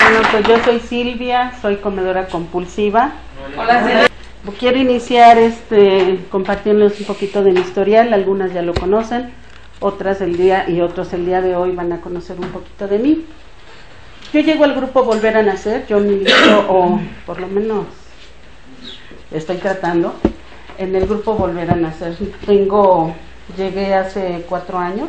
Bueno, pues yo soy Silvia, soy comedora compulsiva. Hola, Silvia. Quiero iniciar compartiéndoles un poquito de mi historial, algunas ya lo conocen, otros el día de hoy van a conocer un poquito de mí. Yo llego al grupo Volver a Nacer, yo milito, o por lo menos estoy tratando, en el grupo Volver a Nacer. Llegué hace 4 años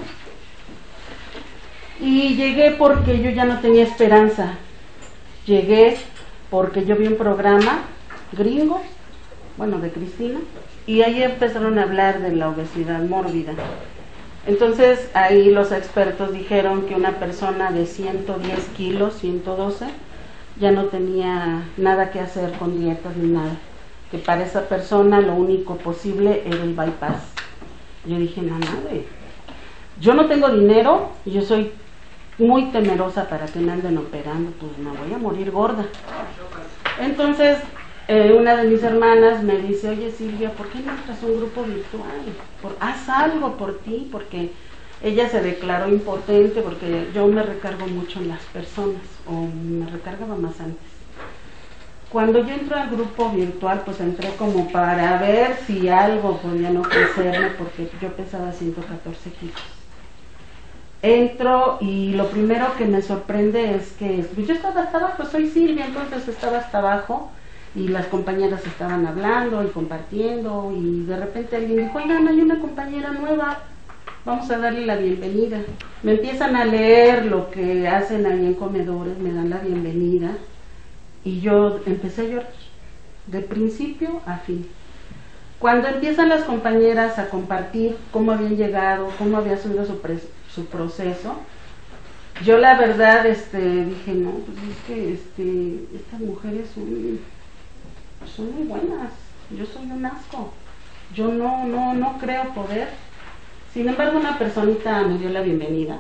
y llegué porque yo ya no tenía esperanza. Llegué porque yo vi un programa gringo, bueno, de Cristina, y ahí empezaron a hablar de la obesidad mórbida. Entonces ahí los expertos dijeron que una persona de 110 kilos, 112, ya no tenía nada que hacer con dietas ni nada, que para esa persona lo único posible era el bypass. Yo dije, no, madre, yo no tengo dinero, yo soy muy temerosa para que me anden operando, pues me voy a morir gorda. Entonces una de mis hermanas me dice, oye Silvia, ¿por qué no entras a un grupo virtual? Haz algo por ti, porque ella se declaró impotente, porque yo me recargo mucho en las personas, o me recargaba más antes. Cuando yo entro al grupo virtual, pues entré como para ver si algo podía no crecerme, porque yo pesaba 114 kilos. Entro y lo primero que me sorprende es que yo estaba hasta abajo, soy Silvia, entonces estaba hasta abajo y las compañeras estaban hablando y compartiendo y de repente alguien dijo, oigan, hay una compañera nueva, vamos a darle la bienvenida. Me empiezan a leer lo que hacen ahí en comedores, me dan la bienvenida y yo empecé a llorar, de principio a fin. Cuando empiezan las compañeras a compartir cómo habían llegado, cómo había sido su proceso, yo la verdad dije, no, pues es que estas mujeres son muy buenas, yo soy un asco, yo no creo poder. Sin embargo, una personita me dio la bienvenida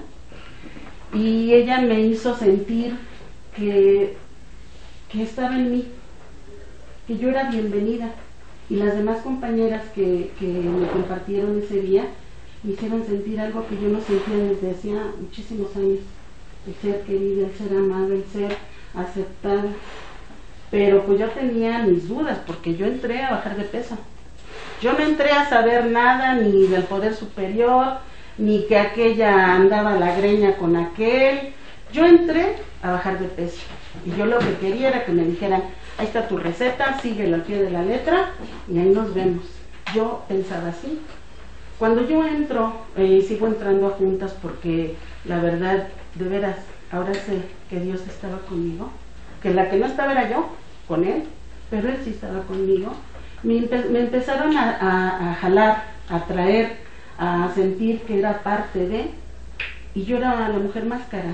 y ella me hizo sentir que estaba en mí, que yo era bienvenida, y las demás compañeras que me compartieron ese día me hicieron sentir algo que yo no sentía desde hacía muchísimos años, el ser querida, el ser amada, el ser aceptada. Pero pues yo tenía mis dudas, porque yo entré a bajar de peso. Yo no entré a saber nada ni del poder superior, ni que aquella andaba a la greña con aquel. Yo entré a bajar de peso. Y yo lo que quería era que me dijeran, ahí está tu receta, síguela al pie de la letra y ahí nos vemos. Yo pensaba así. Cuando yo entro, sigo entrando a juntas porque la verdad, de veras, ahora sé que Dios estaba conmigo, que la que no estaba era yo, con Él, pero Él sí estaba conmigo. Me empezaron a jalar, a traer, a sentir que era parte de, y yo era la mujer máscara.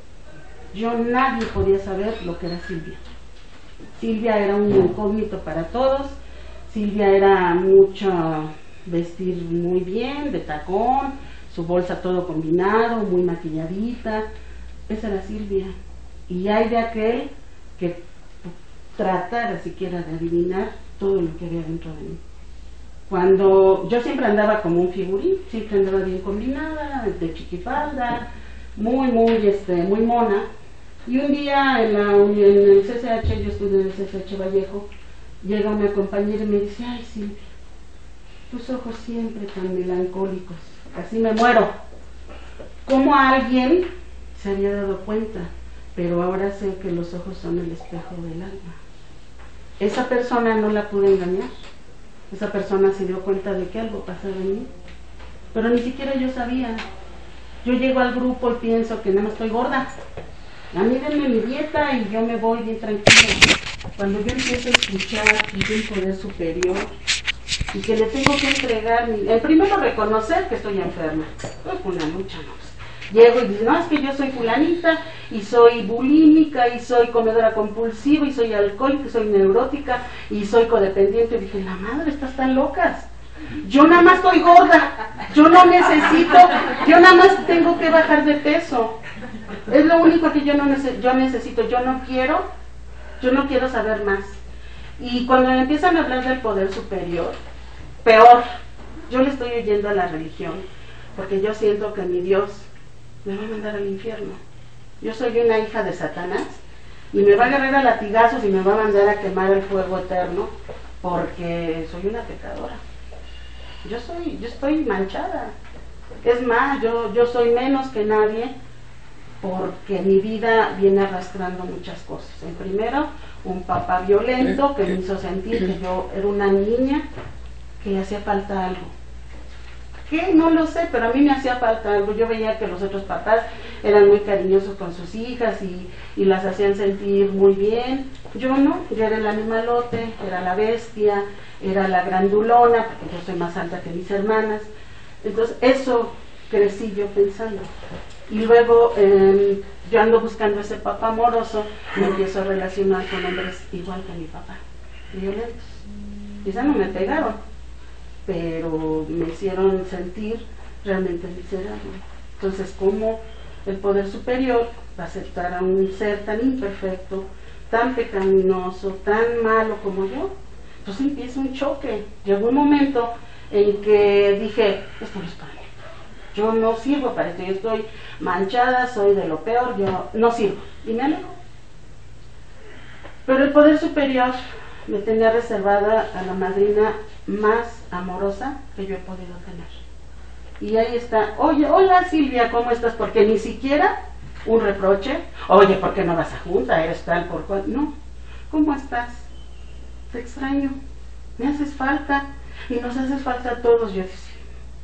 Nadie podía saber lo que era Silvia. Silvia era un incógnito para todos. Silvia era mucho vestir muy bien, de tacón, su bolsa todo combinado, muy maquilladita. Esa era Silvia. Y hay de aquel que tratara siquiera de adivinar todo lo que había dentro de mí. Cuando yo siempre andaba como un figurín, siempre andaba bien combinada, de chiquifalda, muy mona. Y un día en el CCH, yo estudié en el CCH Vallejo, llega una compañera y me dice, ay Silvia, tus ojos siempre tan melancólicos, casi me muero. ¿Cómo alguien se había dado cuenta? Pero ahora sé que los ojos son el espejo del alma. Esa persona no la pude engañar. Esa persona se dio cuenta de que algo pasaba en mí, pero ni siquiera yo sabía. Yo llego al grupo y pienso que no estoy gorda. A mí denme mi dieta y yo me voy bien tranquila. Cuando yo empiezo a escuchar que hay un poder superior y que le tengo que entregar, primero reconocer que estoy enferma. Pues una lucha, ¿no? Llego y digo, no, es que yo soy fulanita y soy bulímica y soy comedora compulsiva y soy alcohólica y soy neurótica y soy codependiente. Y dije, la madre, estas tan locas. Yo nada más estoy gorda, yo no necesito, yo nada más tengo que bajar de peso. Es lo único que yo necesito, yo no quiero saber más. Y cuando empiezan a hablar del poder superior, peor, yo le estoy oyendo a la religión, porque yo siento que mi Dios me va a mandar al infierno. Yo soy una hija de Satanás y me va a agarrar a latigazos y me va a mandar a quemar el fuego eterno porque soy una pecadora. Yo estoy manchada. Es más, yo soy menos que nadie porque mi vida viene arrastrando muchas cosas. En primero, un papá violento que me hizo sentir que yo era una niña que le hacía falta algo. ¿Qué? No lo sé, pero a mí me hacía falta algo. Yo veía que los otros papás eran muy cariñosos con sus hijas y las hacían sentir muy bien. Yo no, yo era el animalote, era la bestia, era la grandulona, porque yo soy más alta que mis hermanas. Entonces eso crecí yo pensando. Y luego yo ando buscando ese papá amoroso, me empiezo a relacionar con hombres igual que mi papá, violentos. Quizá no me pegaron, pero me hicieron sentir realmente miserable. Entonces, ¿cómo el poder superior va a aceptar a un ser tan imperfecto, tan pecaminoso, tan malo como yo? Entonces empieza un choque. Llegó un momento en que dije, esto no es para mí. Yo no sirvo para esto, yo estoy manchada, soy de lo peor, yo no sirvo. Y me alejo. Pero el poder superior me tenía reservada a la madrina más amorosa que yo he podido tener. Y ahí está, oye, hola Silvia, ¿cómo estás? Porque ni siquiera un reproche, oye, ¿por qué no vas a junta? Eres tal por cual. No, ¿cómo estás? Te extraño, me haces falta y nos haces falta a todos. Yo decía,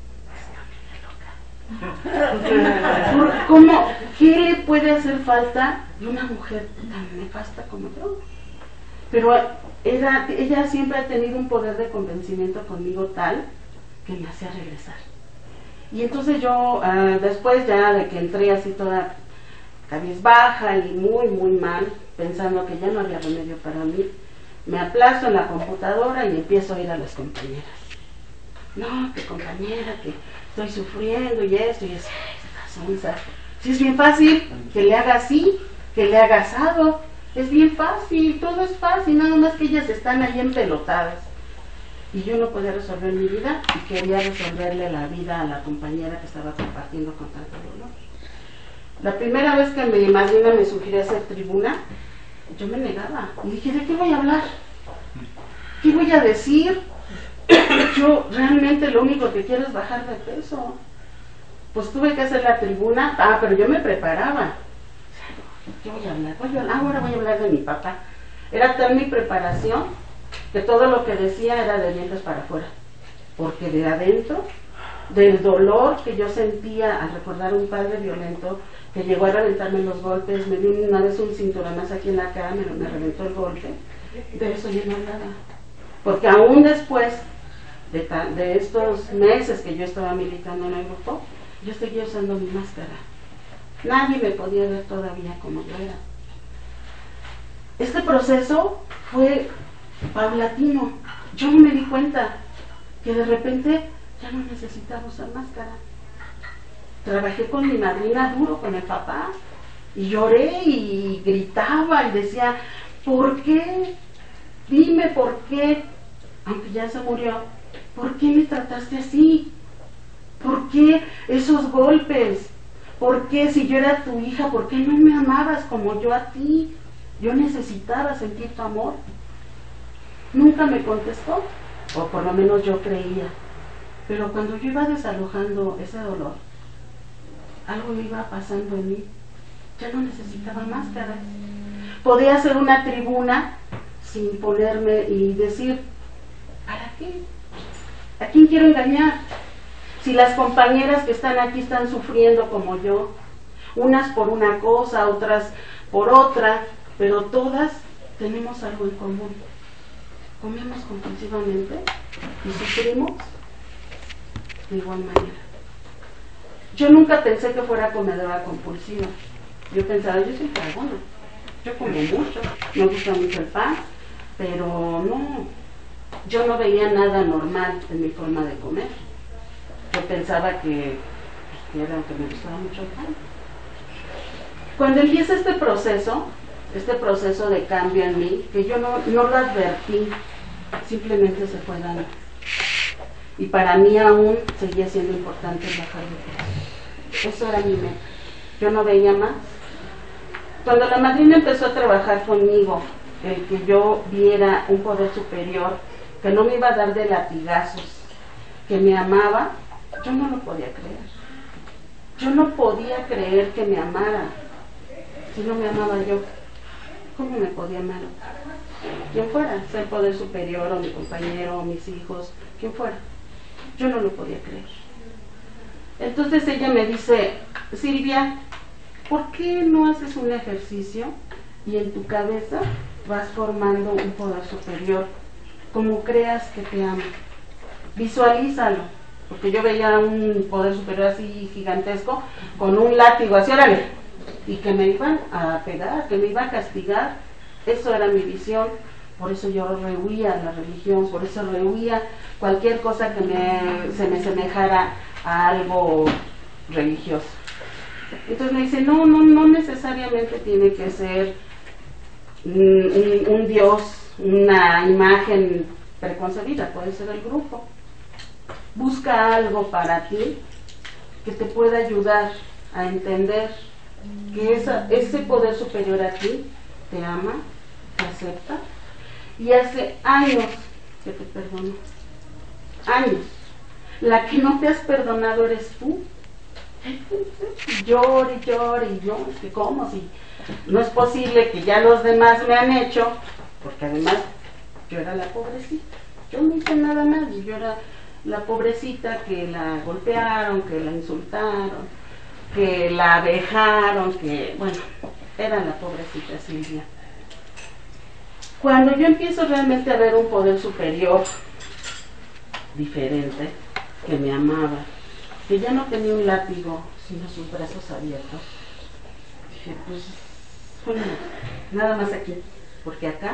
¿cómo? ¿Qué le puede hacer falta de una mujer tan nefasta como yo? Pero ella siempre ha tenido un poder de convencimiento conmigo tal que me hacía regresar. Y entonces yo, después ya de que entré así toda cabizbaja y muy, muy mal, pensando que ya no había remedio para mí, me aplasto en la computadora y empiezo a ir a las compañeras. No, que compañera, que estoy sufriendo y esto y eso. Si es bien fácil que le haga así, que le haga asado, es bien fácil, todo es fácil, nada más que ellas están ahí empelotadas. Y yo no podía resolver mi vida y quería resolverle la vida a la compañera que estaba compartiendo con tanto dolor. La primera vez que mi madrina me sugirió hacer tribuna, yo me negaba y dije, ¿de qué voy a hablar? ¿Qué voy a decir? Yo realmente lo único que quiero es bajar de peso. Pues tuve que hacer la tribuna, pero yo me preparaba. ¿Qué voy a hablar? Ahora voy a hablar de mi papá. Era tal mi preparación que todo lo que decía era de dientes para afuera. Porque de adentro, del dolor que yo sentía al recordar a un padre violento que llegó a reventarme los golpes, me dio una vez un cinturonazo aquí en la cara, me reventó el golpe, de eso yo no hablaba. Porque aún después de estos meses que yo estaba militando en el grupo, yo seguía usando mi máscara. Nadie me podía ver todavía como yo era. Este proceso fue paulatino. Yo no me di cuenta que de repente ya no necesitaba usar máscara. Trabajé con mi madrina duro, con el papá, y lloré y gritaba y decía, ¿por qué? Dime por qué, aunque ya se murió, ¿por qué me trataste así? ¿Por qué esos golpes? ¿Por qué si yo era tu hija, por qué no me amabas como yo a ti? Yo necesitaba sentir tu amor. Nunca me contestó, o por lo menos yo creía. Pero cuando yo iba desalojando ese dolor, algo iba pasando en mí. Ya no necesitaba máscaras. Podía hacer una tribuna sin ponerme y decir, ¿para qué? ¿A quién quiero engañar? Si las compañeras que están aquí están sufriendo como yo, unas por una cosa, otras por otra, pero todas tenemos algo en común. Comemos compulsivamente y sufrimos de igual manera. Yo nunca pensé que fuera comedora compulsiva. Yo pensaba, yo soy tragona, yo como mucho, me gusta mucho el pan, pero no, yo no veía nada normal en mi forma de comer. Yo pensaba que era que me gustaba mucho el pan. Cuando empieza este proceso de cambio en mí, que yo no lo advertí, simplemente se fue dando. Y para mí aún seguía siendo importante bajar de peso. Eso era mi meta. Yo no veía más. Cuando la madrina empezó a trabajar conmigo, el que yo viera un poder superior, que no me iba a dar de latigazos, que me amaba, yo no lo podía creer. Yo no podía creer que me amara. Si no me amaba yo, ¿cómo me podía amar? Quien fuera, sea el poder superior, o mi compañero, o mis hijos, quien fuera. Yo no lo podía creer. Entonces ella me dice, Silvia, ¿por qué no haces un ejercicio y en tu cabeza vas formando un poder superior, como creas que te ama? Visualízalo, porque yo veía un poder superior así gigantesco, con un látigo así, órale, y que me iban a pegar, que me iba a castigar. Eso era mi visión. Por eso yo rehuía la religión, por eso rehuía cualquier cosa que se me semejara a algo religioso. Entonces me dice, no necesariamente tiene que ser un Dios, una imagen preconcebida, puede ser el grupo. Busca algo para ti que te pueda ayudar a entender que ese poder superior a ti te ama, te acepta, y hace años que te perdonó. Años. La que no te has perdonado eres tú. Llore, llore, y yo, es que cómo, si no es posible que ya los demás me han hecho, porque además yo era la pobrecita. Yo no hice nada más, yo era la pobrecita que la golpearon, que la insultaron, que la vejaron, que, bueno, era la pobrecita Silvia. Cuando yo empiezo realmente a ver un poder superior diferente, que me amaba, que ya no tenía un látigo, sino sus brazos abiertos, dije, pues, bueno, nada más aquí, porque acá,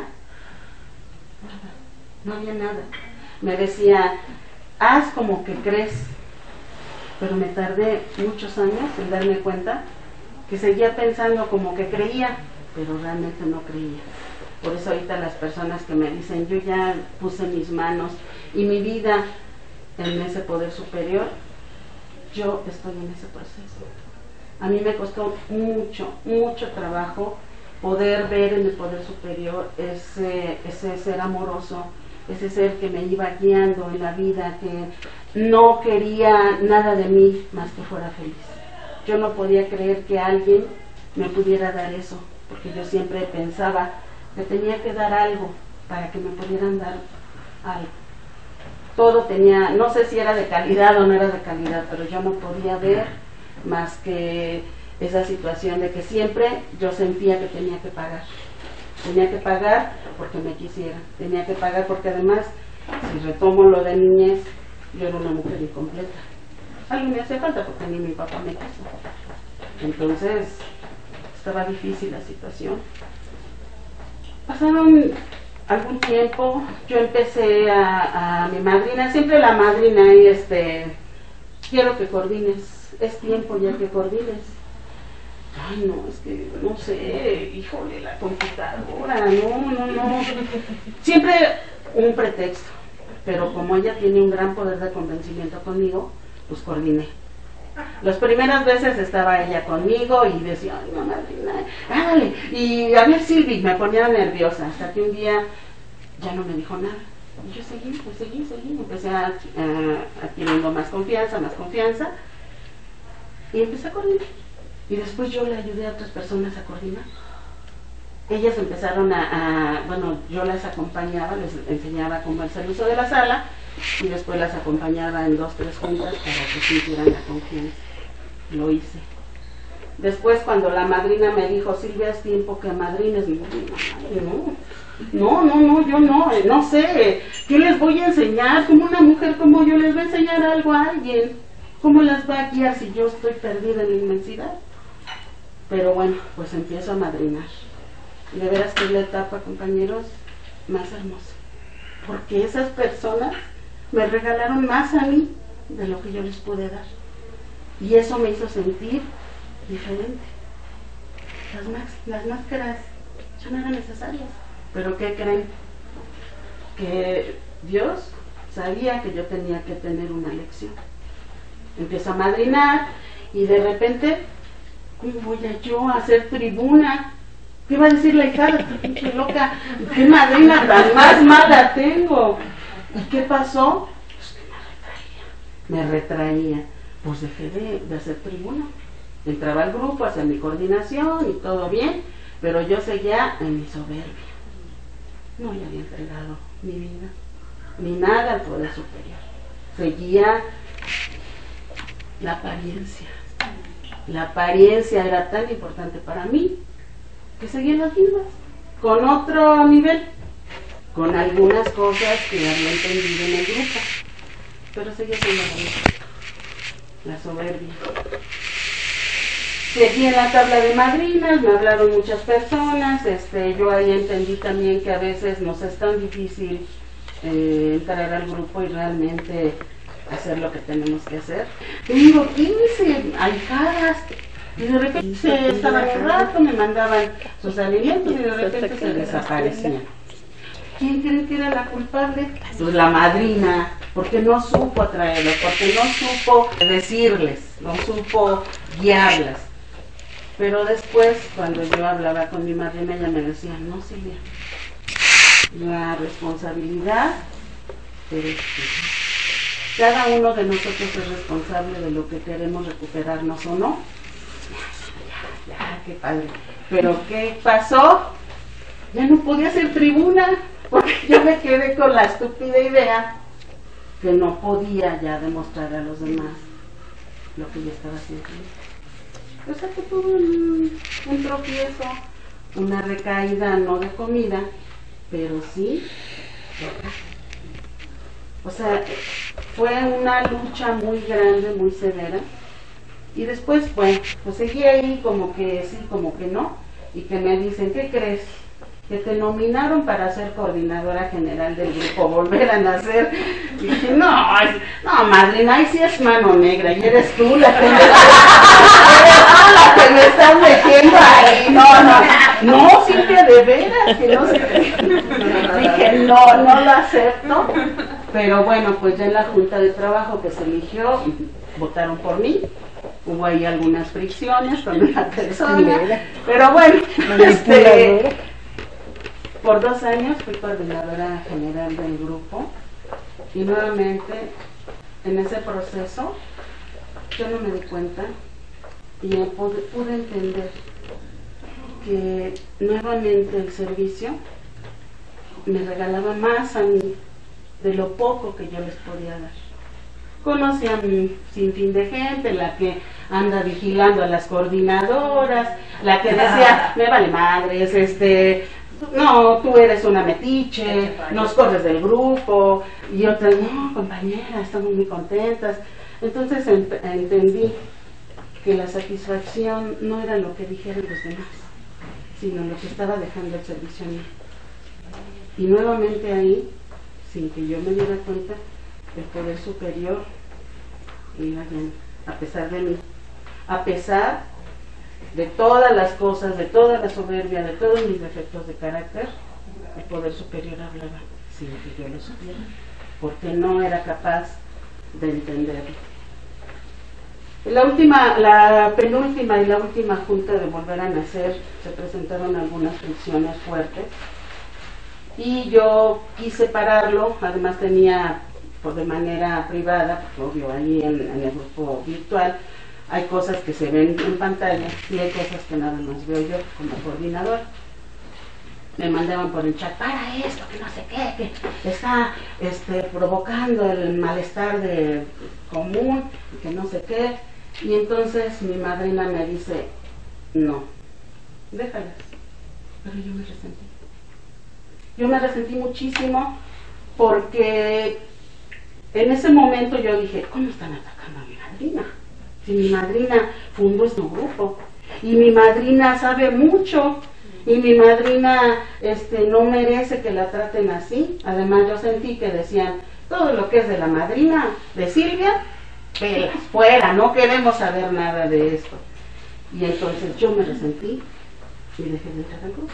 nada, no había nada. Me decía, haz como que crees, pero me tardé muchos años en darme cuenta que seguía pensando como que creía, pero realmente no creía. Por eso ahorita las personas que me dicen, yo ya puse mis manos y mi vida en ese poder superior, yo estoy en ese proceso. A mí me costó mucho trabajo poder ver en el poder superior ese ser amoroso, ese ser que me iba guiando en la vida, que no quería nada de mí más que fuera feliz. Yo no podía creer que alguien me pudiera dar eso, porque yo siempre pensaba que tenía que dar algo para que me pudieran dar algo. Todo tenía, no sé si era de calidad o no era de calidad, pero yo no podía ver más que esa situación de que siempre yo sentía que tenía que pagar. Tenía que pagar porque me quisieran, tenía que pagar porque además, si retomo lo de niñez, yo era una mujer incompleta. Algo me hacía falta porque ni mi papá me quiso. Entonces, estaba difícil la situación. Pasaron algún tiempo, yo empecé a mi madrina, siempre la madrina, y quiero que coordines, es tiempo ya que coordines. Ay, no, es que no sé, híjole, la computadora, no. Siempre un pretexto, pero como ella tiene un gran poder de convencimiento conmigo, pues coordiné. Las primeras veces estaba ella conmigo y decía, ay, no, madrina, dale, y a ver, Silvi, me ponía nerviosa, hasta que un día ya no me dijo nada. Y yo seguí, empecé adquiriendo más confianza, y empecé a coordinar. Y después yo le ayudé a otras personas a coordinar. Ellas empezaron bueno, yo las acompañaba, les enseñaba cómo hacer el uso de la sala, y después las acompañaba en 2, 3 juntas para que sintieran la confianza. Lo hice. Después, cuando la madrina me dijo, Silvia, es tiempo que madrines, no, yo no sé, ¿qué les voy a enseñar? Como una mujer como yo les voy a enseñar algo a alguien, ¿cómo las va a guiar si yo estoy perdida en la inmensidad? Pero bueno, pues empiezo a madrinar. Y de veras que es la etapa, compañeros, más hermosa, porque esas personas me regalaron más a mí de lo que yo les pude dar, y eso me hizo sentir diferente. Las máscaras ya no eran necesarias. Pero ¿qué creen? Que Dios sabía que yo tenía que tener una lección. Empiezo a madrinar y de repente ¿cómo voy a yo a hacer tribuna? ¿Qué va a decir la hija? Pinche loca, ¿qué madrina tan más mala tengo? ¿Y qué pasó? Pues me retraía. Pues dejé de hacer tribuna. Entraba al grupo, hacía mi coordinación y todo bien, pero yo seguía en mi soberbia. No le había entregado mi vida, ni nada al poder superior. Seguía la apariencia. La apariencia era tan importante para mí que seguía las mismas, con otro nivel, con algunas cosas que había entendido en el grupo, pero seguía siendo la soberbia. Seguí en la tabla de madrinas, me hablaron muchas personas, yo ahí entendí también que a veces nos es tan difícil entrar al grupo y realmente hacer lo que tenemos que hacer. Tengo 15 ahijadas y de repente estaban un rato, me mandaban sus alimentos y de repente se desaparecían. ¿Quién creen que era la culpable? Pues la madrina, porque no supo atraerlos, porque no supo decirles, no supo guiarlas. Pero después, cuando yo hablaba con mi madrina, ella me decía, no, Silvia, la responsabilidad eres tú. Cada uno de nosotros es responsable de lo que queremos recuperarnos o no. Ya, qué padre. Pero ¿qué pasó? Ya no podía ser tribuna, porque yo me quedé con la estúpida idea que no podía ya demostrar a los demás lo que yo estaba haciendo. O sea que tuve un tropiezo, una recaída, no de comida, pero sí. O sea, fue una lucha muy grande, muy severa. Y después, bueno, pues seguí ahí como que sí, como que no. Y que me dicen, ¿qué crees? Que te nominaron para ser coordinadora general del grupo, volver a nacer. Y dije, no, madrina, ahí sí es mano negra, y eres tú la que me estás metiendo ahí. No, Silvia, de veras, que no sé. Dije, no lo acepto. Pero bueno, pues ya en la junta de trabajo que se eligió, votaron por mí. Hubo ahí algunas fricciones con una persona, pero bueno, por 2 años fui coordinadora general del grupo y nuevamente en ese proceso yo no me di cuenta y pude entender que nuevamente el servicio me regalaba más a mí de lo poco que yo les podía dar. Conocí a un sinfín de gente, la que anda vigilando a las coordinadoras, la que decía, me vale madres, no, tú eres una metiche, nos corres del grupo, y otras, no, compañera, estamos muy contentas. Entonces entendí que la satisfacción no era lo que dijeron los demás, sino lo que estaba dejando el servicio a mí. Y nuevamente ahí, sin que yo me diera cuenta, el poder superior iba bien, a pesar de mí, a pesar de todas las cosas, de toda la soberbia, de todos mis defectos de carácter, el poder superior hablaba sin que yo lo supiera, porque no era capaz de entenderlo. La penúltima y la última junta de Volver a Nacer se presentaron algunas fricciones fuertes y yo quise pararlo. Además tenía de manera privada, porque obvio ahí en el grupo virtual hay cosas que se ven en pantalla y hay cosas que nada más veo yo como coordinador. Me mandaban por el chat, para esto, que no sé qué, que está provocando el malestar común, que no sé qué. Y entonces mi madrina me dice, no, déjalas. Pero yo me resentí. Yo me resentí muchísimo porque en ese momento yo dije, ¿cómo están atacando a mi madrina? Si mi madrina fundó este grupo y mi madrina sabe mucho y mi madrina no merece que la traten así. Además yo sentí que decían, todo lo que es de la madrina de Silvia, pelas, fuera, no queremos saber nada de esto. Y entonces yo me resentí y dejé de entrar al grupo.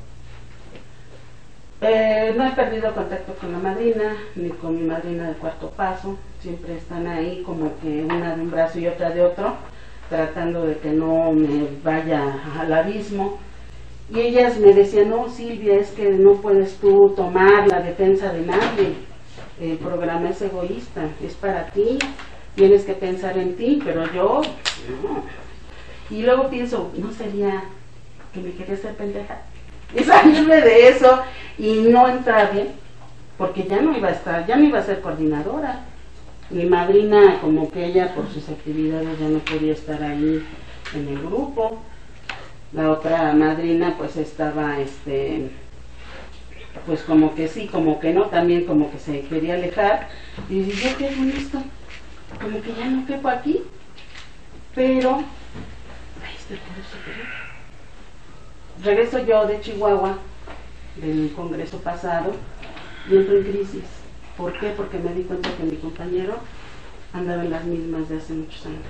No he perdido contacto con la madrina, ni con mi madrina de cuarto paso, siempre están ahí como que una de un brazo y otra de otro, tratando de que no me vaya al abismo. Y ellas me decían, no, Silvia, es que no puedes tú tomar la defensa de nadie, el programa es egoísta, es para ti, tienes que pensar en ti, pero yo, no. Y luego pienso, ¿no sería que me quería hacer pendeja? Y salirme de eso y no entrar bien, porque ya no iba a estar, ya no iba a ser coordinadora. Mi madrina, como que ella por sus actividades ya no podía estar ahí en el grupo. La otra madrina pues estaba, pues como que sí, como que no, también como que se quería alejar. Y dije, ¿yo qué hago en esto? Como que ya no quepo aquí. Pero, regreso yo de Chihuahua, del congreso pasado, y entro en crisis. ¿Por qué? Porque me di cuenta que mi compañero andaba en las mismas de hace muchos años.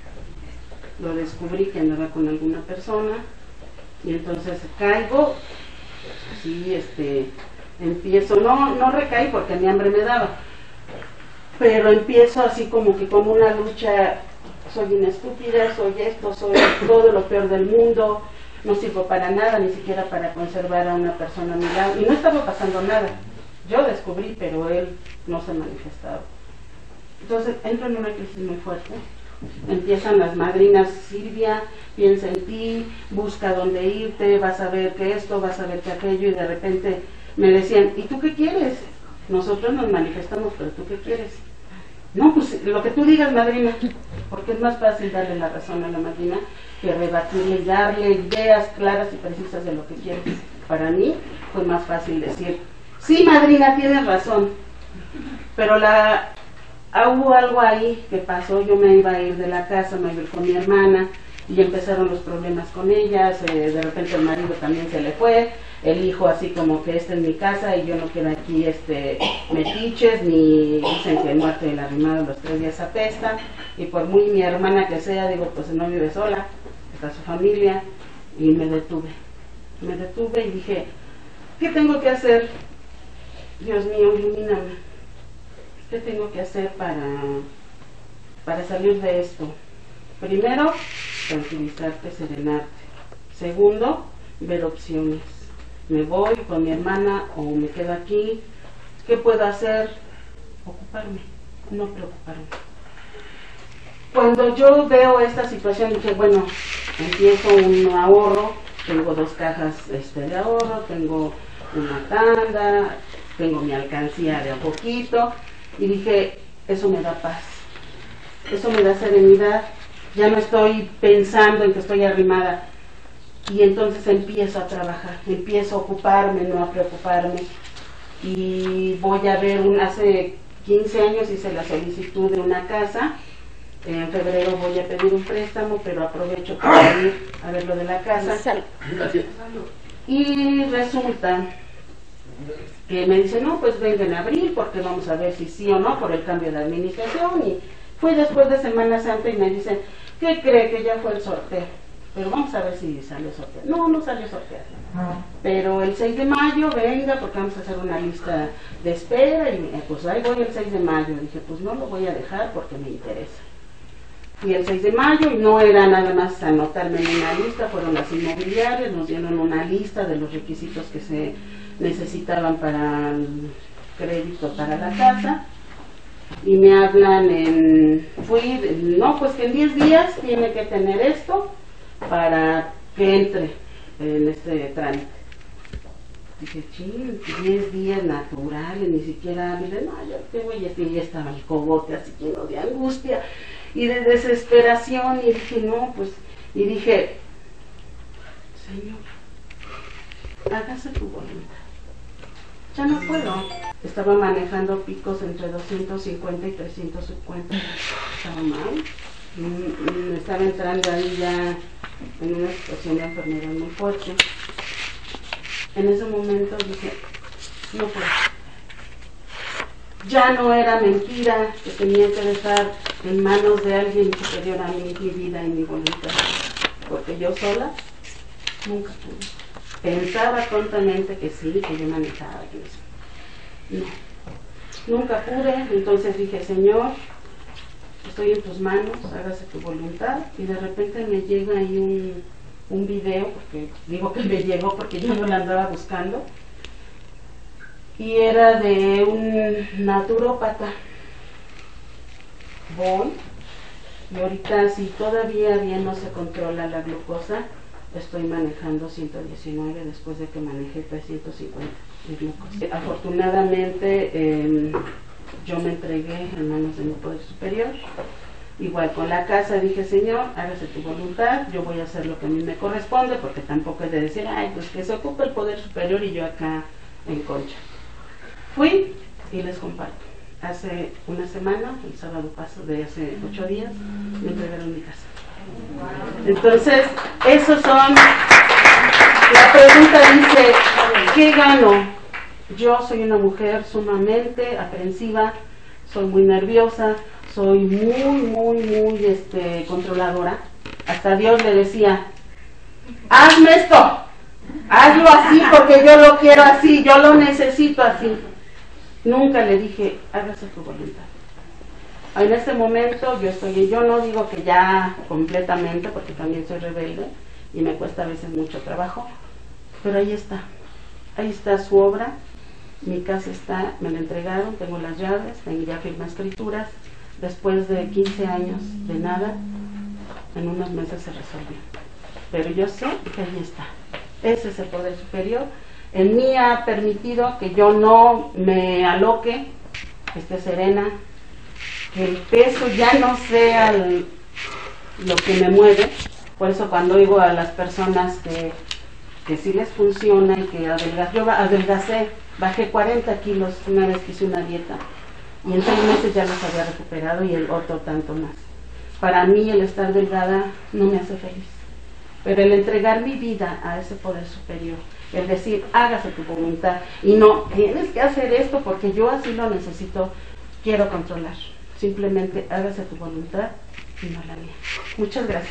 Lo descubrí que andaba con alguna persona y entonces caigo, sí, empiezo, no recaí porque mi hambre me daba, pero empiezo así como que como una lucha, soy una estúpida, soy esto, soy todo lo peor del mundo, no sirvo para nada, ni siquiera para conservar a una persona a mi lado, y no estaba pasando nada. Yo descubrí, pero él no se manifestaba. Entonces entro en una crisis muy fuerte. Empiezan las madrinas, Silvia, piensa en ti, busca dónde irte, vas a ver que esto, vas a ver que aquello, y de repente me decían, ¿y tú qué quieres? Nosotros nos manifestamos, pero ¿tú qué quieres? No, pues lo que tú digas, madrina, porque es más fácil darle la razón a la madrina que rebatirle y darle ideas claras y precisas de lo que quieres. Para mí fue más fácil decir, sí, madrina, tienes razón, pero hubo algo ahí que pasó. Yo me iba a ir de la casa, me iba a ir con mi hermana y empezaron los problemas con ellas. De repente el marido también se le fue, el hijo así como que esta es mi casa y yo no quiero aquí metiches, ni dicen que el muerto y el arrimado los 3 días apestan, y por muy mi hermana que sea, digo, pues no vive sola, está su familia. Y me detuve y dije, ¿qué tengo que hacer? Dios mío, ilumíname. ¿Qué tengo que hacer para salir de esto? Primero, tranquilizarte, serenarte. Segundo, ver opciones. ¿Me voy con mi hermana o me quedo aquí? ¿Qué puedo hacer? Ocuparme, no preocuparme. Cuando yo veo esta situación, dije, bueno, empiezo un ahorro, tengo 2 cajas de ahorro, tengo una tanda, tengo mi alcancía de a poquito, y dije, eso me da paz, eso me da serenidad, ya no estoy pensando en que estoy arrimada, y entonces empiezo a trabajar, empiezo a ocuparme, no a preocuparme, y voy a ver, hace 15 años hice la solicitud de una casa. En febrero voy a pedir un préstamo, pero aprovecho para ir a ver lo de la casa. Y resulta que me dice, no, pues venga en abril porque vamos a ver si sí o no por el cambio de administración. Y fui después de Semana Santa y me dicen, ¿qué cree? Que ya fue el sorteo, pero vamos a ver si salió sorteo. No salió sorteo, pero el 6 de mayo venga porque vamos a hacer una lista de espera. Y pues ahí voy el 6 de mayo. Dije, pues no lo voy a dejar porque me interesa. Y el 6 de mayo, y no era nada más anotarme en una lista, fueron las inmobiliarias, nos dieron una lista de los requisitos que se necesitaban para el crédito para la casa, y me hablan pues que en 10 días tiene que tener esto para que entre en este trámite. Dije, ching, 10 días naturales, ni siquiera, mire, no, yo te voy a decir, ya estaba el cogote así lleno de angustia y de desesperación, y dije, no, pues, y dije, Señor, hágase tu voluntad. Ya no puedo. Estaba manejando picos entre 250 y 350. Estaba mal. Me estaba entrando ahí ya en una situación de enfermedad muy fuerte. En ese momento dije, no puedo. Ya no era mentira que tenía que dejar en manos de alguien superior a mí mi vida y mi voluntad, porque yo sola nunca pude. Pensaba tontamente que sí, que yo manejaba, que eso. No, nunca pude. Entonces dije, Señor, estoy en tus manos, hágase tu voluntad. Y de repente me llega ahí un video, porque digo que me llegó porque yo no la andaba buscando, y era de un naturópata. Voy, y ahorita si todavía bien no se controla la glucosa, estoy manejando 119 después de que manejé 350 de glucosa. Afortunadamente yo me entregué en manos de mi poder superior. Igual con la casa dije, Señor, hágase tu voluntad, yo voy a hacer lo que a mí me corresponde, porque tampoco es de decir, ay, pues que se ocupe el poder superior y yo acá en concha. Fui y les comparto. Hace una semana, el sábado pasado de hace 8 días, me entregaron mi casa. Entonces, esos son. La pregunta dice, ¿qué gano? Yo soy una mujer sumamente aprensiva, soy muy nerviosa, soy muy controladora. Hasta Dios le decía, hazme esto, hazlo así porque yo lo quiero así, yo lo necesito así. Nunca le dije, hágase tu voluntad. En este momento yo no digo que ya completamente, porque también soy rebelde y me cuesta a veces mucho trabajo, pero ahí está su obra, mi casa está, me la entregaron, tengo las llaves, tengo ya firma escrituras, después de 15 años de nada, en unos meses se resolvió. Pero yo sé que ahí está, ese es el poder superior. En mí ha permitido que yo no me aloque, que esté serena, que el peso ya no sea lo que me mueve. Por eso cuando oigo a las personas que sí les funciona y que yo adelgacé, bajé 40 kilos una vez que hice una dieta y en 3 meses ya los había recuperado y el otro tanto más. Para mí el estar delgada no me hace feliz, pero el entregar mi vida a ese poder superior, el decir, hágase tu voluntad y no, tienes que hacer esto porque yo así lo necesito, quiero controlar. Simplemente hágase tu voluntad y no la mía. Muchas gracias.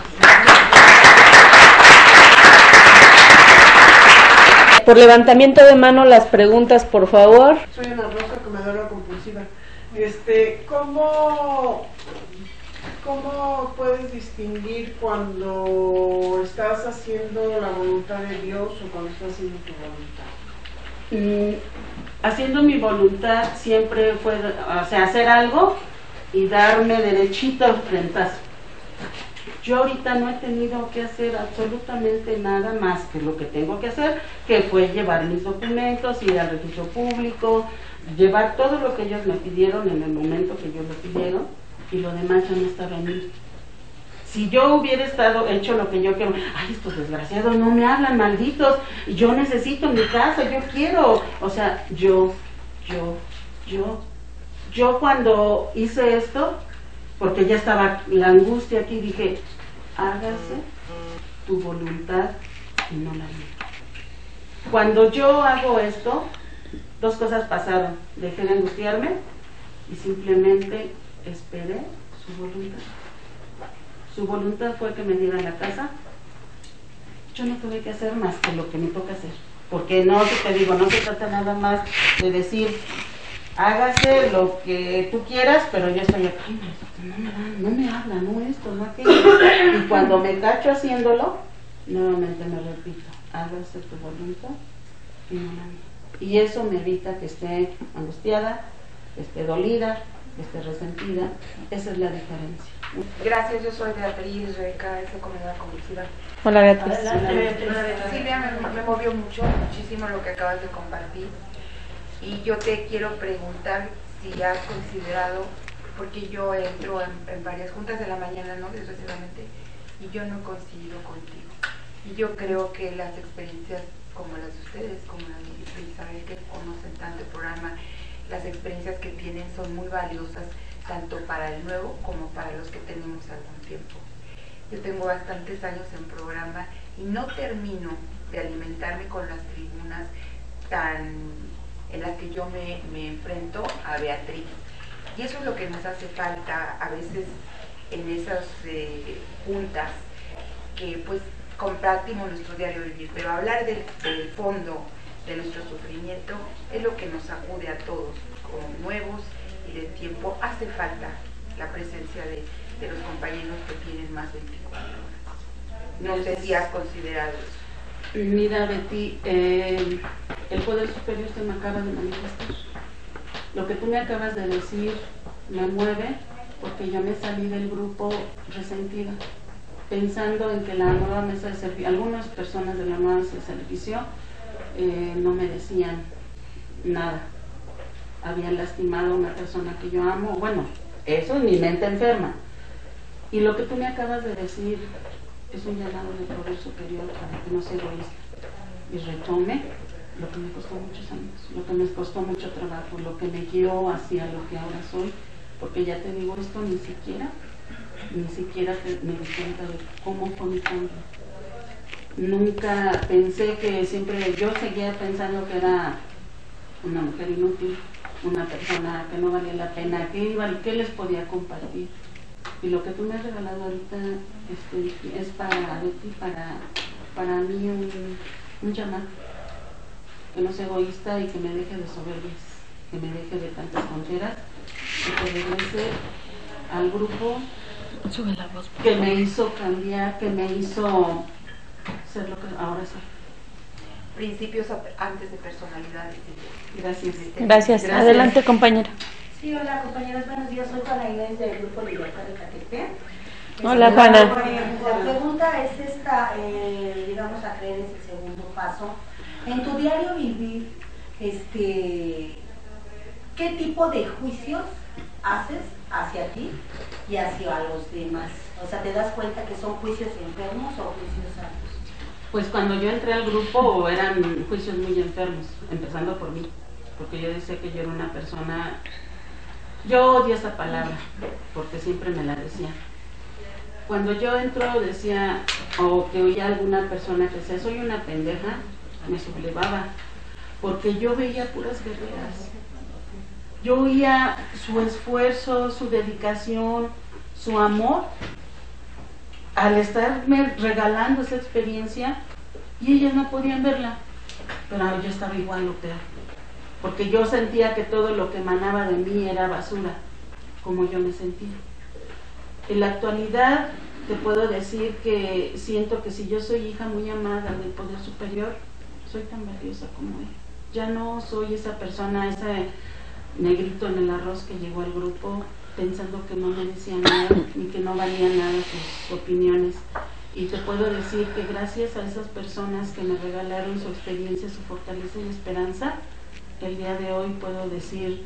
Por levantamiento de mano las preguntas, por favor. Soy Ana Rosa, comedora compulsiva. ¿Cómo puedes distinguir cuando estás haciendo la voluntad de Dios o cuando estás haciendo tu voluntad? Haciendo mi voluntad siempre fue, hacer algo y darme derechito al frentazo. Yo ahorita no he tenido que hacer absolutamente nada más que lo que tengo que hacer, que fue llevar mis documentos, ir al registro público, llevar todo lo que ellos me pidieron en el momento que ellos lo pidieron, y lo demás ya no estaba en mí. Si yo hubiera hecho lo que yo quiero, ay, estos desgraciados no me hablan, malditos, yo necesito mi casa, yo quiero, o sea, yo cuando hice esto, porque ya estaba la angustia aquí, dije, hágase tu voluntad y no la mía. Cuando yo hago esto, 2 cosas pasaron, dejé de angustiarme y simplemente esperé su voluntad. Su voluntad fue que me dieran la casa. Yo no tuve que hacer más que lo que me toca hacer, porque no se trata nada más de decir, hágase lo que tú quieras, pero yo estoy aquí, no me habla, no esto, no aquello. Y cuando me cacho haciéndolo, nuevamente me repito, hágase tu voluntad y no la mía. Y eso me evita que esté angustiada, que esté dolida, que esté resentida. Esa es la diferencia. Gracias, yo soy Beatriz Reca, soy comedora compulsiva. Hola, Beatriz. Silvia, me movió muchísimo lo que acabas de compartir. Y yo te quiero preguntar si has considerado, porque yo entro en varias juntas de la mañana, ¿no? Desgraciadamente, y yo no coincido contigo. Y yo creo que las experiencias como las de ustedes, como las de Isabel, que conocen tanto el programa, las experiencias que tienen son muy valiosas, tanto para el nuevo como para los que tenemos algún tiempo. Yo tengo bastantes años en programa y no termino de alimentarme con las tribunas en las que yo me enfrento a Beatriz. Y eso es lo que nos hace falta a veces en esas juntas, que pues compartimos nuestro diario vivir, pero hablar del fondo de nuestro sufrimiento es lo que nos sacude a todos, como nuevos y de tiempo. Hace falta la presencia de los compañeros que tienen más 24 horas. No sé si has considerado eso. Mira, Betty, el Poder Superior se me acaba de manifestar. Lo que tú me acabas de decir me mueve porque yo me salí del grupo resentida, pensando en que la nueva mesa de servicio, algunas personas de la nueva mesa de servicio no me decían nada. Habían lastimado a una persona que yo amo. Bueno, eso es mi mente enferma. Y lo que tú me acabas de decir es un llamado del Poder Superior para que no sea egoísta y retome lo que me costó muchos años, lo que me costó mucho trabajo, lo que me guió hacia lo que ahora soy, porque ya te digo, esto ni siquiera me di cuenta de cómo fue mi cambio. Nunca pensé que siempre, yo seguía pensando que era una mujer inútil, una persona que no valía la pena, ¿qué les podía compartir? Y lo que tú me has regalado ahorita es para Betty, para mí un llamado, que no sea egoísta y que me deje de soberbias, que me deje de tantas tonteras y que regrese al grupo que me hizo cambiar, que me hizo ser lo que ahora soy. Principios antes de personalidades. Gracias. Gracias. Adelante, compañera. Sí, hola compañeros, buenos días. Soy Juana Inés del Grupo Libertad de Catepec. Hola, Juana. La pregunta es esta, digamos, a creer es el segundo paso. En tu diario vivir, ¿qué tipo de juicios haces hacia ti y hacia los demás? O sea, ¿te das cuenta que son juicios enfermos o juicios sanos? Pues cuando yo entré al grupo eran juicios muy enfermos, empezando por mí, porque yo decía que yo era una persona, yo odio esa palabra, porque siempre me la decía. Cuando yo entro decía, o que oía alguna persona que decía, soy una pendeja, me sublevaba, porque yo veía puras guerreras. Yo oía su esfuerzo, su dedicación, su amor, al estarme regalando esa experiencia, y ellas no podían verla, pero yo estaba igual o peor, porque yo sentía que todo lo que emanaba de mí era basura, como yo me sentía. En la actualidad te puedo decir que siento que si yo soy hija muy amada del Poder Superior, soy tan valiosa como él. Ya no soy esa persona, ese negrito en el arroz que llegó al grupo pensando que no me decía nada ni que no valía nada sus opiniones. Y te puedo decir que gracias a esas personas que me regalaron su experiencia, su fortaleza y esperanza, el día de hoy puedo decir,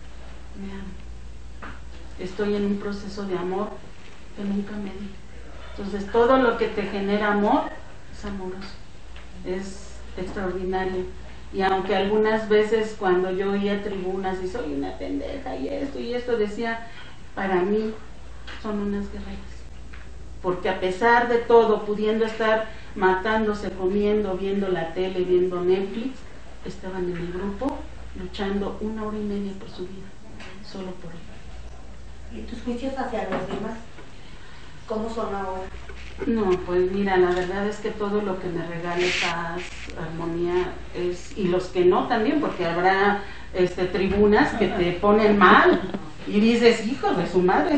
mira, estoy en un proceso de amor que nunca me di. Entonces todo lo que te genera amor es amoroso, es extraordinario. Y aunque algunas veces cuando yo oía tribunas y soy una pendeja y esto, decía, para mí son unas guerreras. Porque a pesar de todo, pudiendo estar matándose, comiendo, viendo la tele, viendo Netflix, estaban en el grupo luchando 1 hora y media por su vida, solo por él. ¿Y tus juicios hacia los demás? ¿Cómo son ahora? No, pues mira, la verdad es que todo lo que me regale paz, armonía, y los que no también, porque habrá tribunas que te ponen mal y dices, hijo de su madre,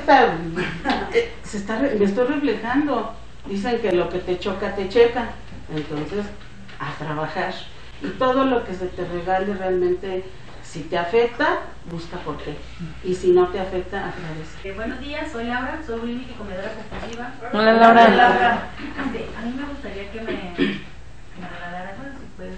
me estoy reflejando. Dicen que lo que te choca, te checa. Entonces, a trabajar. Y todo lo que se te regale realmente, si te afecta, busca por qué. Y si no te afecta, agradece. Buenos días, soy Laura, soy bulímica y comedora compulsiva. Hola, Laura. A mí me gustaría que me regalaras, bueno, si puedes,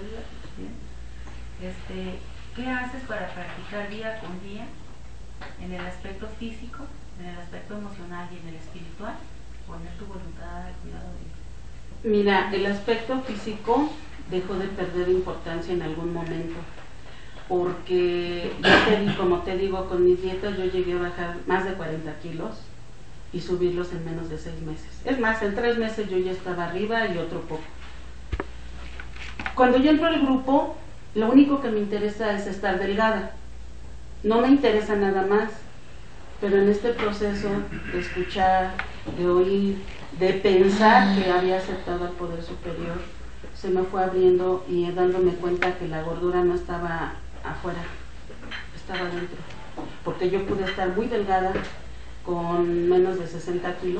bien. ¿Qué haces para practicar día con día en el aspecto físico, en el aspecto emocional y en el espiritual? Poner tu voluntad al cuidado de Dios. Mira, el aspecto físico dejó de perder importancia en algún momento. Porque como te digo, con mis dietas yo llegué a bajar más de 40 kilos y subirlos en menos de 6 meses. Es más, en 3 meses yo ya estaba arriba y otro poco. Cuando yo entro al grupo, lo único que me interesa es estar delgada. No me interesa nada más, pero en este proceso de escuchar, de oír, de pensar que había aceptado al Poder Superior, se me fue abriendo y dándome cuenta que la gordura no estaba afuera, estaba dentro, porque yo pude estar muy delgada con menos de 60 kilos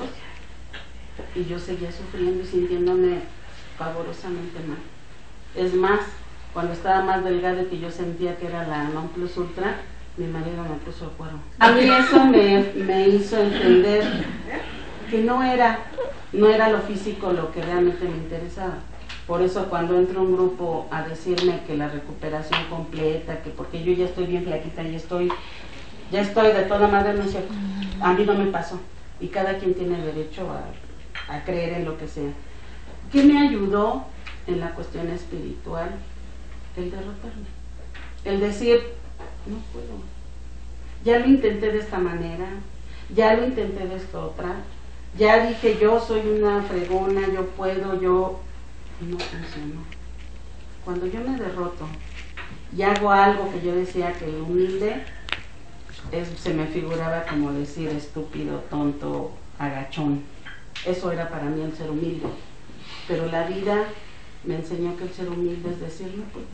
y yo seguía sufriendo y sintiéndome pavorosamente mal. Es más, cuando estaba más delgada y que yo sentía que era la non plus ultra, mi marido me puso el cuerno. A mí eso me hizo entender que no era lo físico lo que realmente me interesaba. Por eso cuando entra un grupo a decirme que la recuperación completa, que porque yo ya estoy bien flaquita, ya estoy de toda madre, no es cierto. A mí no me pasó. Y cada quien tiene derecho a creer en lo que sea. ¿Qué me ayudó en la cuestión espiritual? El derrotarme. El decir, no puedo. Ya lo intenté de esta manera, ya lo intenté de esta otra, ya dije yo soy una fregona, yo puedo, yo... No funcionó. Cuando yo me derroto y hago algo que yo decía que el humilde se me figuraba como decir estúpido, tonto, agachón. Eso era para mí el ser humilde. Pero la vida me enseñó que el ser humilde es decir, no puedo.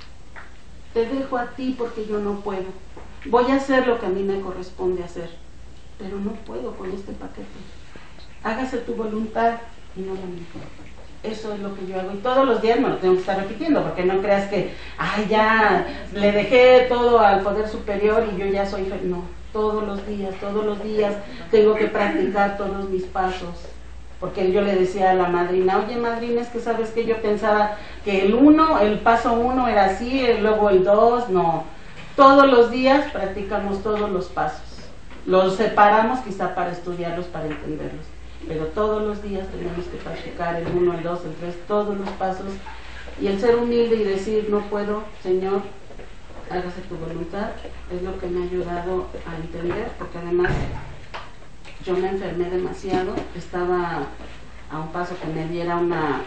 Te dejo a ti porque yo no puedo. Voy a hacer lo que a mí me corresponde hacer, pero no puedo con este paquete. Hágase tu voluntad y no la mía. Eso es lo que yo hago y todos los días me lo tengo que estar repitiendo, porque no creas que, ay, ya le dejé todo al poder superior y yo ya soy feliz. No, todos los días tengo que practicar todos mis pasos, porque yo le decía a la madrina, oye madrina, es que sabes que yo pensaba que el paso 1 era así, luego el 2, no, todos los días practicamos todos los pasos, los separamos quizá para estudiarlos, para entenderlos. Pero todos los días tenemos que practicar el 1, el 2, el 3, todos los pasos, y el ser humilde y decir no puedo, Señor, hágase tu voluntad, es lo que me ha ayudado a entender, porque además yo me enfermé demasiado, estaba a un paso que me diera una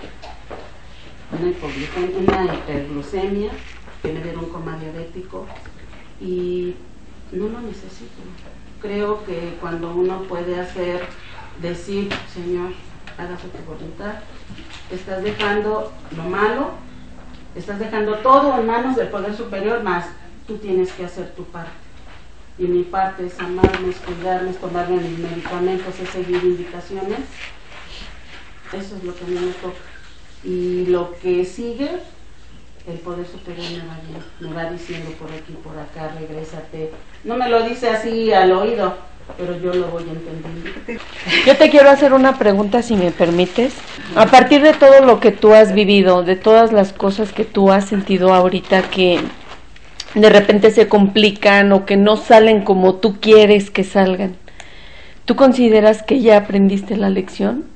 hiperglucemia, que me diera un coma diabético, y no lo necesito. Creo que cuando uno puede decir, Señor, hágase tu voluntad, estás dejando lo malo, estás dejando todo en manos del poder superior, más tú tienes que hacer tu parte. Y mi parte es amarme, es cuidarme, es tomarme mis medicamentos, es seguir indicaciones. Eso es lo que a mí me toca. Y lo que sigue, el poder superior me va diciendo por aquí, por acá, regrésate. No me lo dice así al oído, pero yo lo voy entendiendo. Yo te quiero hacer una pregunta, si me permites. A partir de todo lo que tú has vivido, de todas las cosas que tú has sentido ahorita que de repente se complican o que no salen como tú quieres que salgan, ¿tú consideras que ya aprendiste la lección?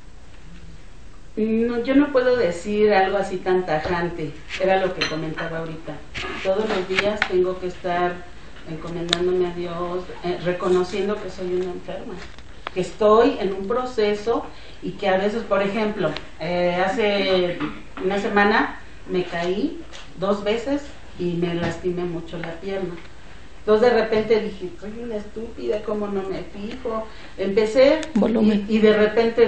No, yo no puedo decir algo así tan tajante, era lo que comentaba ahorita. Todos los días tengo que estar encomendándome a Dios, reconociendo que soy una enferma, que estoy en un proceso y que a veces, por ejemplo, hace una semana me caí 2 veces y me lastimé mucho la pierna. Entonces de repente dije, soy una estúpida, ¿cómo no me fijo? Empecé y de repente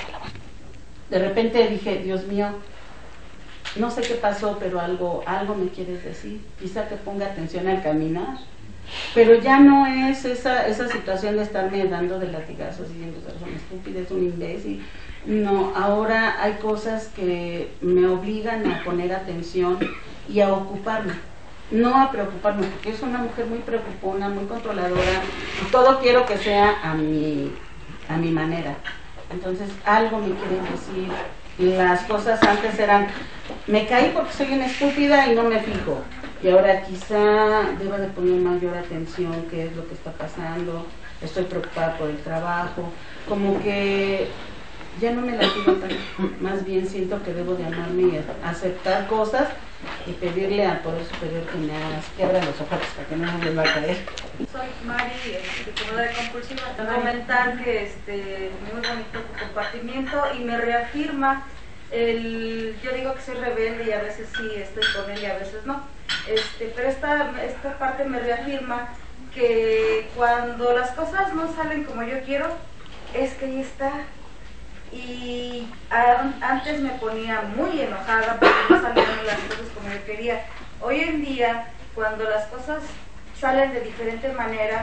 dije, Dios mío, no sé qué pasó, pero algo me quieres decir, quizá que ponga atención al caminar. Pero ya no es esa situación de estarme dando de latigazos diciendo, es un estúpido, es un imbécil. No, ahora hay cosas que me obligan a poner atención y a ocuparme, no a preocuparme, porque yo soy una mujer muy preocupona, muy controladora, y todo quiero que sea a mi manera. Entonces algo me quieren decir. Las cosas antes eran, me caí porque soy una estúpida y no me fijo, y ahora quizá deba de poner mayor atención, qué es lo que está pasando, estoy preocupada por el trabajo, como que ya no me latigo tanto, más bien siento que debo de amarme y aceptar cosas y pedirle al poder superior que me abra los ojos para que no me vuelva a caer. Soy Mari, corredora compulsiva. Comentar que muy bonito tu compartimiento y me reafirma yo digo que soy rebelde y a veces sí estoy con él y a veces no. Pero esta parte me reafirma que cuando las cosas no salen como yo quiero, es que ahí está. Y antes me ponía muy enojada porque no salían las cosas como yo quería. Hoy en día, cuando las cosas salen de diferente manera,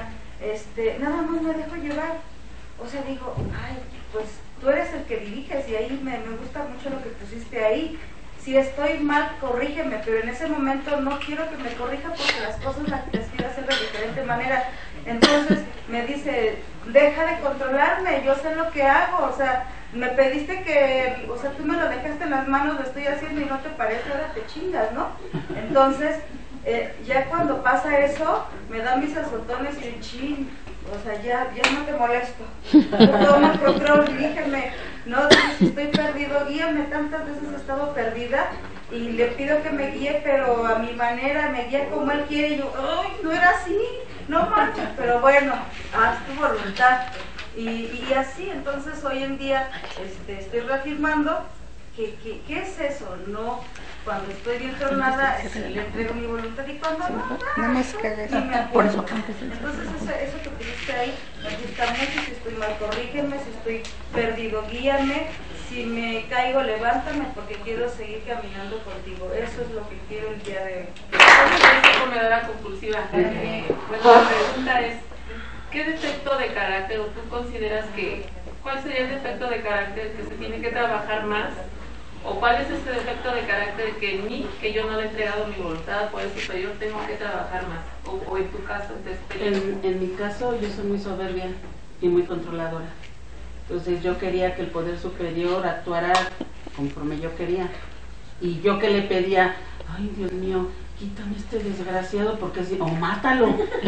nada más me dejo llevar. O sea, digo, ay, pues tú eres el que diriges y ahí me gusta mucho lo que pusiste ahí. Si estoy mal, corrígeme, pero en ese momento no quiero que me corrija porque las cosas las quiero hacer de diferente manera. Entonces me dice, deja de controlarme, yo sé lo que hago, o sea, me pediste que, o sea, tú me lo dejaste en las manos, lo estoy haciendo y no te parece, ahora te chingas, ¿no? Entonces, ya cuando pasa eso, me dan mis azotones y chin, o sea, ya no te molesto. Toma control, dirígeme, no, si estoy perdido, guíame, tantas veces he estado perdida y le pido que me guíe, pero a mi manera, me guía como él quiere, y yo, ay, no era así, no manches, pero bueno, haz tu voluntad. Y así, entonces hoy en día estoy reafirmando que ¿qué es eso? No, cuando estoy bien tornada, le entrego mi voluntad y cuando no me acuerdo. Entonces eso que pusiste ahí me gusta mucho. Si estoy mal, corrígeme, si estoy perdido, guíame, si me caigo, levántame porque quiero seguir caminando contigo. Eso es lo que quiero el día de hoy. Soy comedora compulsiva. Bueno, la pregunta es, ¿qué defecto de carácter o tú consideras cuál sería el defecto de carácter que se tiene que trabajar más? ¿O cuál es ese defecto de carácter que en mí, que yo no le he entregado mi voluntad al poder superior, tengo que trabajar más? O en tu caso, en tu experiencia. En mi caso, yo soy muy soberbia y muy controladora. Entonces yo quería que el poder superior actuara conforme yo quería. Y yo que le pedía, ay Dios mío, quítame este desgraciado porque si, o mátalo,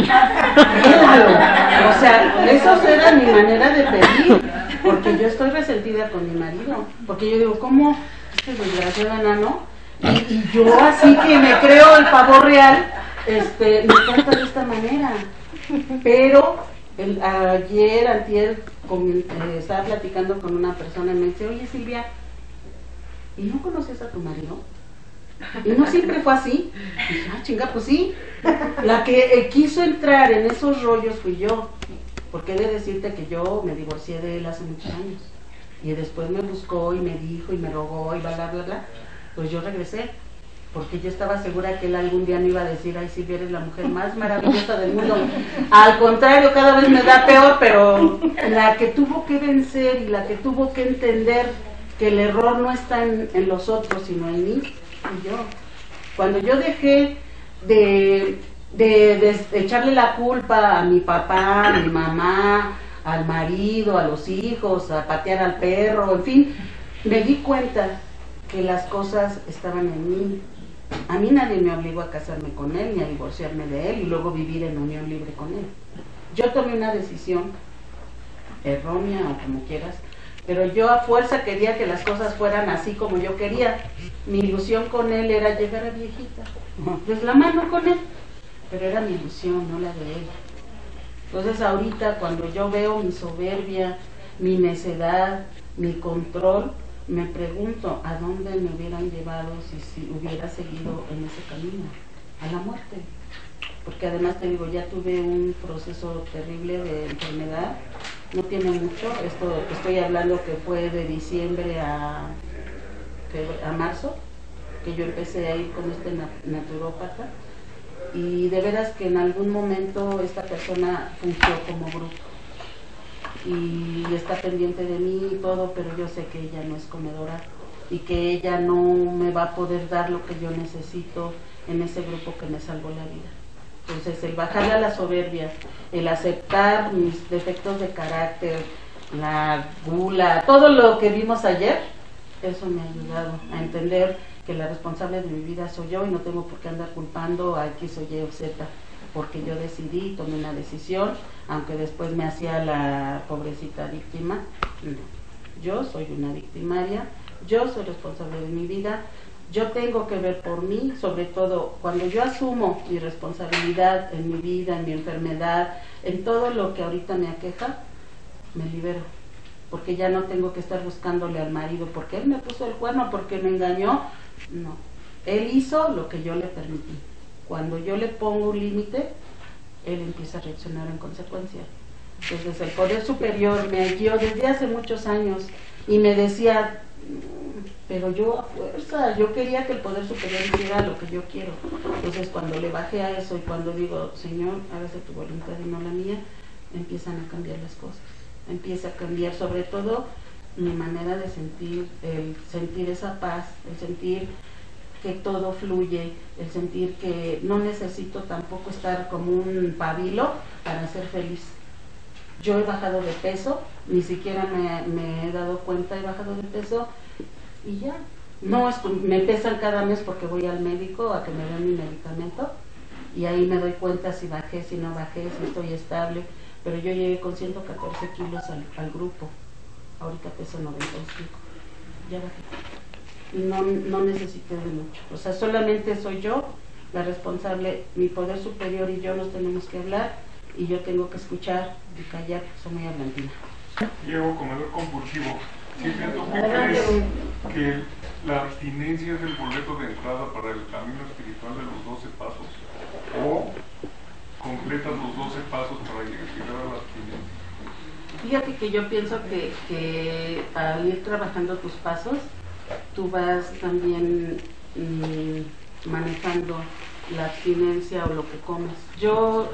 mátalo. O sea, esa era mi manera de pedir, porque yo estoy resentida con mi marido, porque yo digo, ¿cómo este desgraciado enano? Y yo así que me creo el pavo real, me trata de esta manera. Pero antier, estaba platicando con una persona y me dice, oye Silvia, ¿y no conoces a tu marido? Y no siempre fue así. Y dije, chinga, pues sí. La que quiso entrar en esos rollos fui yo. Porque he de decirte que yo me divorcié de él hace muchos años. Y después me buscó y me dijo y me rogó y bla, bla, bla, bla. Pues yo regresé. Porque yo estaba segura que él algún día me iba a decir, ay, Silvia, eres la mujer más maravillosa del mundo. Al contrario, cada vez me da peor, pero la que tuvo que vencer y la que tuvo que entender que el error no está en los otros, sino en mí, y yo. Cuando yo dejé de echarle la culpa a mi papá, a mi mamá, al marido, a los hijos, a patear al perro, en fin, me di cuenta que las cosas estaban en mí. A mí nadie me obligó a casarme con él ni a divorciarme de él y luego vivir en unión libre con él. Yo tomé una decisión errónea o como quieras, pero yo a fuerza quería que las cosas fueran así como yo quería. Mi ilusión con él era llegar a viejita, pues la mano con él, pero era mi ilusión, no la de él. Entonces ahorita cuando yo veo mi soberbia, mi necedad, mi control, me pregunto a dónde me hubieran llevado si hubiera seguido en ese camino, a la muerte. Porque además te digo, ya tuve un proceso terrible de enfermedad, no tiene mucho, estoy hablando que fue de diciembre a marzo, que yo empecé a ir con este naturópata, y de veras que en algún momento esta persona fungió como bruto y está pendiente de mí y todo, pero yo sé que ella no es comedora y que ella no me va a poder dar lo que yo necesito en ese grupo que me salvó la vida. Entonces el bajarle a la soberbia, el aceptar mis defectos de carácter, la gula, todo lo que vimos ayer, eso me ha ayudado a entender que la responsable de mi vida soy yo y no tengo por qué andar culpando a X o Y o Z, porque yo decidí, tomé una decisión, aunque después me hacía la pobrecita víctima. No, yo soy una victimaria, yo soy responsable de mi vida, yo tengo que ver por mí, sobre todo cuando yo asumo mi responsabilidad en mi vida, en mi enfermedad, en todo lo que ahorita me aqueja, me libero, porque ya no tengo que estar buscándole al marido, porque él me puso el cuerno, porque me engañó. No, él hizo lo que yo le permití. Cuando yo le pongo un límite, él empieza a reaccionar en consecuencia. Entonces el poder superior me guió desde hace muchos años y me decía, pero yo a fuerza, yo quería que el poder superior hiciera lo que yo quiero. Entonces cuando le bajé a eso y cuando digo, Señor, hágase tu voluntad y no la mía, empiezan a cambiar las cosas. Empieza a cambiar sobre todo mi manera de sentir, el sentir esa paz, el sentir que todo fluye, el sentir que no necesito tampoco estar como un pabilo para ser feliz. Yo he bajado de peso, ni siquiera me he dado cuenta, he bajado de peso y ya. No es, me pesan cada mes porque voy al médico a que me den mi medicamento y ahí me doy cuenta si bajé, si no bajé, si estoy estable, pero yo llegué con 114 kilos al grupo, ahorita peso 95, ya bajé. No necesité de mucho, o sea, solamente soy yo la responsable, mi poder superior y yo nos tenemos que hablar y yo tengo que escuchar y callar, soy muy hablantina. Llego comedor compulsivo. Sí, siento que la abstinencia es el boleto de entrada para el camino espiritual de los 12 pasos. O completas los 12 pasos para llegar a la abstinencia. Fíjate que yo pienso que al ir trabajando tus pasos, tú vas también manejando la abstinencia o lo que comes. Yo,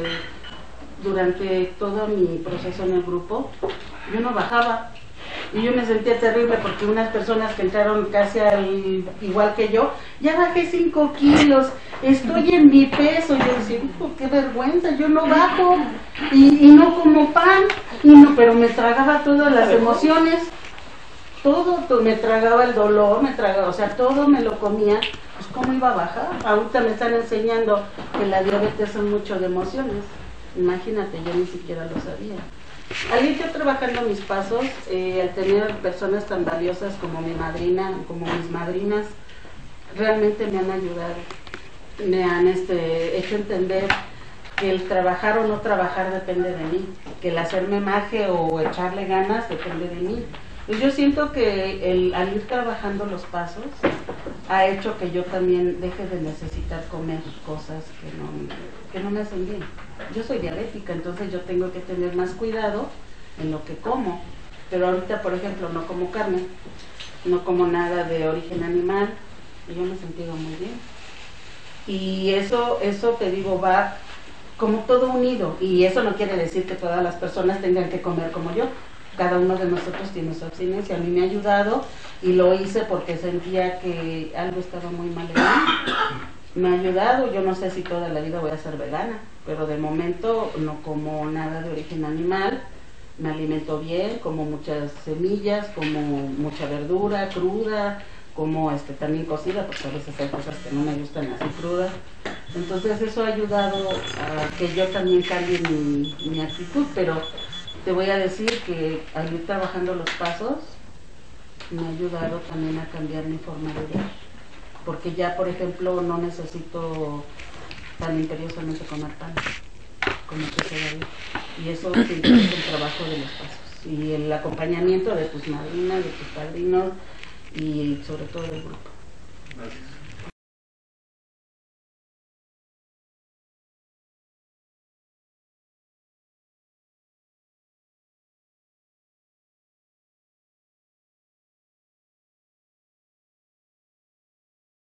durante todo mi proceso en el grupo, yo no bajaba. Y yo me sentía terrible porque unas personas que entraron casi igual que yo, ya bajé 5 kilos, estoy en mi peso. Yo decía, qué vergüenza, yo no bajo y no como pan, pero me tragaba todas las emociones, todo me tragaba el dolor, me tragaba, o sea, todo me lo comía. Pues ¿cómo iba a bajar? Ahorita me están enseñando que la diabetes son mucho de emociones. Imagínate, yo ni siquiera lo sabía. Al ir yo trabajando mis pasos, al tener personas tan valiosas como mi madrina, como mis madrinas, realmente me han ayudado, me han hecho entender que el trabajar o no trabajar depende de mí, que el hacerme maje o echarle ganas depende de mí. Pues yo siento que al ir trabajando los pasos ha hecho que yo también deje de necesitar comer cosas que no me hacen bien. Yo soy diabética, entonces yo tengo que tener más cuidado en lo que como. Pero ahorita, por ejemplo, no como carne, no como nada de origen animal, y yo me he sentido muy bien. Y eso te digo, va como todo unido. Y eso no quiere decir que todas las personas tengan que comer como yo. Cada uno de nosotros tiene su abstinencia. A mí me ha ayudado y lo hice porque sentía que algo estaba muy mal en mí. Me ha ayudado, yo no sé si toda la vida voy a ser vegana, pero de momento no como nada de origen animal, me alimento bien, como muchas semillas, como mucha verdura cruda, como también cocida, porque a veces hay cosas que no me gustan así crudas. Entonces eso ha ayudado a que yo también cambie mi actitud, pero te voy a decir que al ir trabajando los pasos me ha ayudado también a cambiar mi forma de ver, porque ya, por ejemplo, no necesito tan imperiosamente comer pan como que se da. Y eso siempre es el trabajo de los pasos y el acompañamiento de tus madrinas, de tus padrinos y sobre todo del grupo. Gracias.